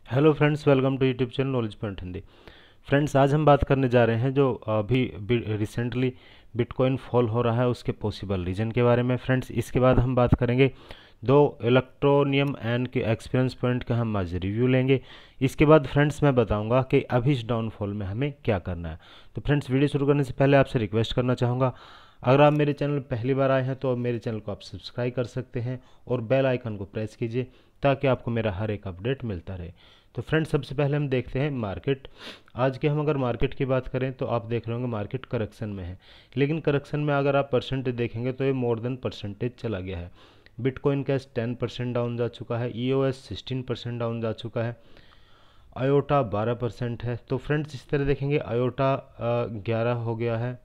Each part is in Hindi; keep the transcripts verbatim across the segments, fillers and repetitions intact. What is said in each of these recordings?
Hello friends, welcome to YouTube channel knowledge point Hindi. Friends, आज हम बात करने जा रहे हैं जो अभी रिसेंटली बिटकॉइन फॉल हो रहा है उसके पॉसिबल रीजन के बारे में। फ्रेंड्स, इसके बाद हम बात करेंगे दो इलेक्ट्रोनियम एन के एक्सपीरियंस पॉइंट का हम आज रिव्यू लेंगे। इसके बाद फ्रेंड्स मैं बताऊंगा कि अभी इस डाउनफॉल में हमें क्या करना है। तो फ्रेंड्स, वीडियो शुरू करने से पहले आपसे रिक्वेस्ट करना चाहूँगा, अगर आप मेरे चैनल पहली बार आए हैं तो मेरे चैनल को आप सब्सक्राइब कर सकते हैं और बेल आइकन को प्रेस कीजिए ताकि आपको मेरा हर एक अपडेट मिलता रहे। तो फ्रेंड्स, सबसे पहले हम देखते हैं मार्केट। आज के हम अगर मार्केट की बात करें तो आप देख रहे होंगे मार्केट करेक्शन में है, लेकिन करेक्शन में अगर आप परसेंटेज देखेंगे तो ये मोर देन परसेंटेज चला गया है। Bitcoin cash ten percent down जा चुका है, E O S sixteen percent down जा चुका है, आयोटा बारह परसेंट है। तो फ्रेंड्स, इस तरह देखेंगे आयोटा ग्यारह हो गया है,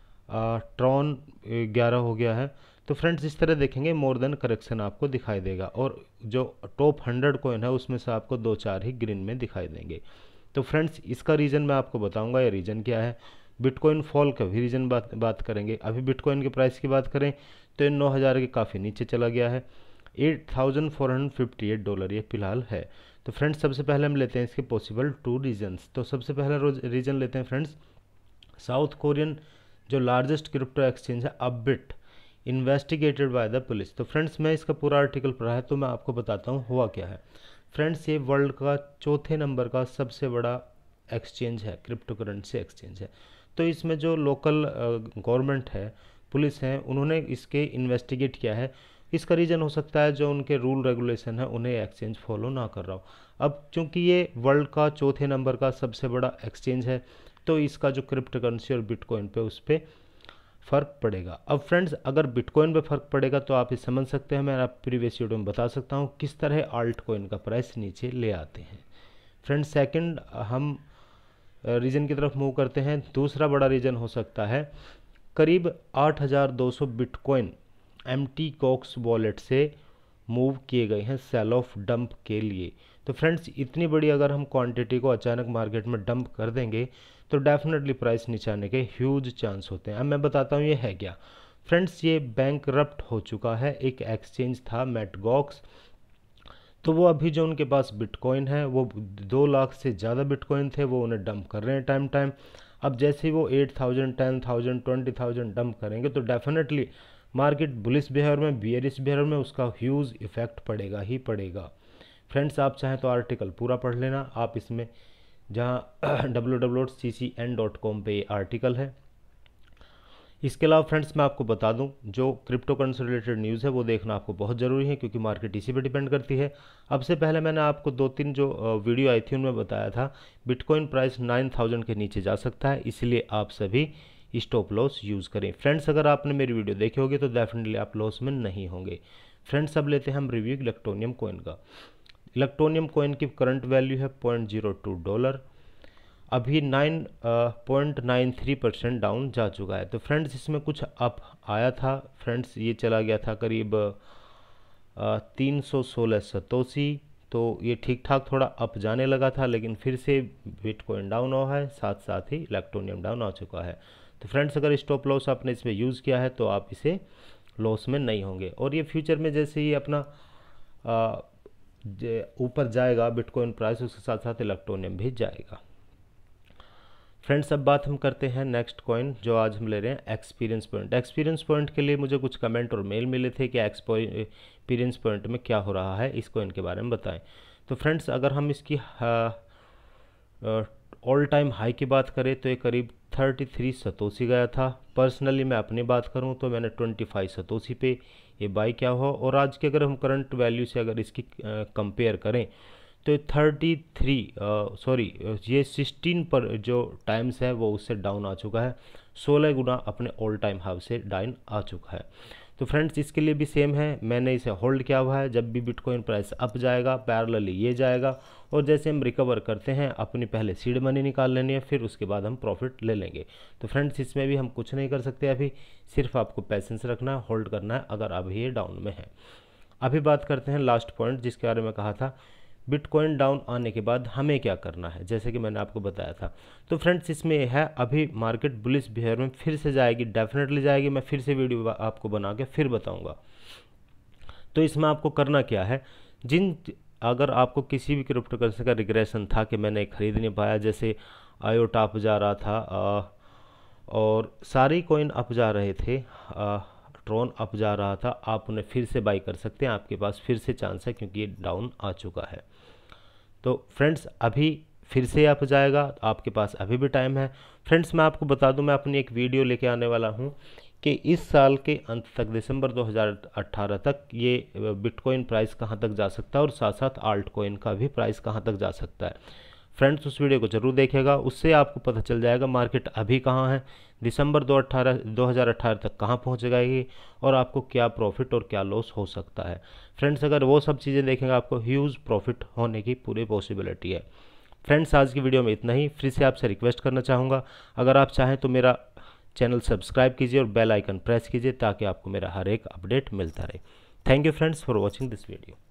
ट्रॉन ग्यारह हो गया है। तो फ्रेंड्स, इस तरह देखेंगे मोर देन करेक्शन आपको दिखाई देगा और जो टॉप हंड्रेड कॉइन है उसमें से आपको दो चार ही ग्रीन में दिखाई देंगे। तो फ्रेंड्स, इसका रीज़न मैं आपको बताऊंगा, ये रीज़न क्या है। बिटकॉइन फॉल का भी रीज़न बात बात करेंगे। अभी बिटकॉइन के प्राइस की बात करें तो ये नौ हज़ार के काफ़ी नीचे चला गया है, eight thousand four hundred fifty eight dollar ये फिलहाल है। तो फ्रेंड्स, सबसे पहले हम लेते हैं इसके पॉसिबल टू रीजन्स। तो सबसे पहला रीज़न लेते हैं फ्रेंड्स, साउथ कोरियन जो लार्जेस्ट क्रिप्टो एक्सचेंज है Upbit investigated by the police. तो फ्रेंड्स, मैं इसका पूरा आर्टिकल पढ़ा है तो मैं आपको बताता हूँ हुआ क्या है। फ्रेंड्स, ये वर्ल्ड का चौथे नंबर का सबसे बड़ा एक्सचेंज है, क्रिप्टो करेंसी एक्सचेंज है। तो इसमें जो लोकल गवर्नमेंट है, पुलिस है, उन्होंने इसके इन्वेस्टिगेट किया है। इसका रीज़न हो सकता है जो उनके रूल रेगुलेशन है उन्हें एक्सचेंज फॉलो ना कर रहा हो। अब चूंकि ये वर्ल्ड का चौथे नंबर का सबसे बड़ा एक्सचेंज है तो इसका जो क्रिप्टो करेंसी और बिटकॉइन पे उस पर फ़र्क पड़ेगा। अब फ्रेंड्स, अगर बिटकॉइन पे फ़र्क पड़ेगा तो आप ये समझ सकते हैं, मैं आप प्रीवियस वीडियो में बता सकता हूँ किस तरह आल्ट कॉइन का प्राइस नीचे ले आते हैं। फ्रेंड्स, सेकंड हम रीजन की तरफ मूव करते हैं। दूसरा बड़ा रीजन हो सकता है करीब आठ हज़ार दो सौ बिटकॉइन एम्प्टी कॉक्स वॉलेट से मूव किए गए हैं सेल ऑफ डंप के लिए। तो फ्रेंड्स, इतनी बड़ी अगर हम क्वांटिटी को अचानक मार्केट में डंप कर देंगे तो डेफिनेटली प्राइस नीचे आने के ह्यूज चांस होते हैं। अब मैं बताता हूँ ये है क्या। फ्रेंड्स, ये बैंकरप्ट हो चुका है, एक एक्सचेंज था मैटगॉक्स। तो वो अभी जो उनके पास बिटकॉइन है वो दो लाख से ज़्यादा बिटकॉइन थे, वो उन्हें डंप कर रहे हैं टाइम टाइम। अब जैसे ही वो eight thousand ten thousand twenty thousand dump करेंगे तो डेफिनेटली मार्केट बुलिश बिहेवियर में, बियरिश बिहेवियर में उसका ह्यूज इफेक्ट पड़ेगा ही पड़ेगा। फ्रेंड्स, आप चाहें तो आर्टिकल पूरा पढ़ लेना, आप इसमें जहाँ W W dot C C N dot com पे ये आर्टिकल है। इसके अलावा फ्रेंड्स, मैं आपको बता दूं जो क्रिप्टो करेंसी रिलेटेड न्यूज़ है वो देखना आपको बहुत ज़रूरी है क्योंकि मार्केट इसी पे डिपेंड करती है। अब से पहले मैंने आपको दो तीन जो वीडियो आई थी उनमें बताया था बिटकॉइन प्राइस नाइन थाउजेंड के नीचे जा सकता है, इसलिए आप सभी स्टॉप लॉस यूज़ करें। फ्रेंड्स, अगर आपने मेरी वीडियो देखी होगी तो डेफिनेटली आप लॉस में नहीं होंगे। फ्रेंड्स, अब लेते हैं हम रिव्यू इलेक्ट्रोनियम कॉइन का। इलेक्ट्रोनियम कॉइन की करंट वैल्यू है पॉइंट जीरो टू डॉलर, अभी nine point nine three percent down जा चुका है। तो फ्रेंड्स, इसमें कुछ अप आया था। फ्रेंड्स, ये चला गया था करीब तीन सौ सोलह सतोसी, तो ये ठीक ठाक थोड़ा अप जाने लगा था, लेकिन फिर से बिटकॉइन डाउन हुआ है, साथ साथ ही इलेक्ट्रोनियम डाउन आ चुका है। तो फ्रेंड्स, अगर स्टॉप लॉस आपने इसमें यूज़ किया है तो आप इसे लॉस में नहीं होंगे। और ये फ्यूचर में जैसे ही अपना ऊपर जाएगा बिटकॉइन प्राइस, उसके साथ साथ इलेक्ट्रोनियम भी जाएगा। फ्रेंड्स, अब बात हम करते हैं नेक्स्ट कॉइन जो आज हम ले रहे हैं एक्सपीरियंस पॉइंट। एक्सपीरियंस पॉइंट के लिए मुझे कुछ कमेंट और मेल मिले थे कि एक्सपीरियंस पॉइंट में क्या हो रहा है, इस कॉइन के बारे में बताएं। तो फ्रेंड्स, अगर हम इसकी ऑल टाइम हाई की बात करें तो ये करीब थर्टी थ्री सतोसी गया था। पर्सनली मैं अपनी बात करूं तो मैंने ट्वेंटी फाइव सतोसी पे ये बाई किया हुआ, और आज के अगर हम करंट वैल्यू से अगर इसकी कंपेयर करें तो थर्टी थ्री सॉरी ये सिक्सटीन पर जो टाइम्स है वो उससे डाउन आ चुका है, सोलह गुना अपने ऑल टाइम हाई से डाउन आ चुका है। तो फ्रेंड्स, इसके लिए भी सेम है, मैंने इसे होल्ड किया हुआ है। जब भी बिटकॉइन प्राइस अप जाएगा पैरेलली ये जाएगा, और जैसे हम रिकवर करते हैं अपनी पहले सीड मनी निकाल लेनी है, फिर उसके बाद हम प्रॉफिट ले लेंगे। तो फ्रेंड्स, इसमें भी हम कुछ नहीं कर सकते, अभी सिर्फ आपको पैसेंस रखना है, होल्ड करना है अगर अभी ये डाउन में है। अभी बात करते हैं लास्ट पॉइंट जिसके बारे में कहा था बिटकॉइन डाउन आने के बाद हमें क्या करना है, जैसे कि मैंने आपको बताया था। तो फ्रेंड्स, इसमें है अभी मार्केट बुलिश बिहेवियर में फिर से जाएगी, डेफिनेटली जाएगी। मैं फिर से वीडियो आपको बना के फिर बताऊंगा। तो इसमें आपको करना क्या है, जिन अगर आपको किसी भी क्रिप्टो करेंसी का रिग्रेशन था कि मैंने खरीद नहीं पाया, जैसे आयोटा अप जा रहा था आ, और सारी कॉइन अप जा रहे थे, आ, ट्रोन अप जा रहा था, आप उन्हें फिर से बाई कर सकते हैं, आपके पास फिर से चांस है क्योंकि ये डाउन आ चुका है। तो फ्रेंड्स अभी फिर से अप जाएगा, आपके पास अभी भी टाइम है। फ्रेंड्स मैं आपको बता दूं, मैं अपनी एक वीडियो लेके आने वाला हूं कि इस साल के अंत तक, दिसंबर दो हज़ार अठारह तक, ये बिटकॉइन प्राइस कहां तक जा सकता है और साथ साथ आल्ट कॉइन का भी प्राइस कहां तक जा सकता है। फ्रेंड्स उस वीडियो को जरूर देखिएगा, उससे आपको पता चल जाएगा मार्केट अभी कहाँ है, दिसंबर दो अठारह दो हज़ार अठारह तक कहाँ पहुँचेगा ये, और आपको क्या प्रॉफिट और क्या लॉस हो सकता है। फ्रेंड्स अगर वो सब चीज़ें देखेंगे आपको ह्यूज प्रॉफिट होने की पूरी पॉसिबिलिटी है। फ्रेंड्स आज की वीडियो में इतना ही। फिर से आपसे रिक्वेस्ट करना चाहूँगा, अगर आप चाहें तो मेरा चैनल सब्सक्राइब कीजिए और बेल आइकन प्रेस कीजिए ताकि आपको मेरा हर एक अपडेट मिलता रहे। Thank you friends for watching this video.